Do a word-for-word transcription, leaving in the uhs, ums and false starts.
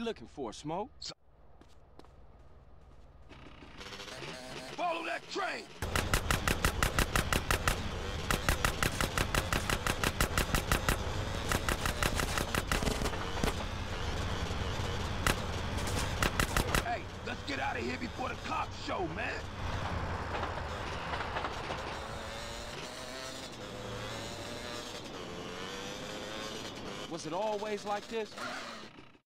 looking for, Smoke? Follow that train! Hey, let's get out of here before the cops show, man! Was it always like this?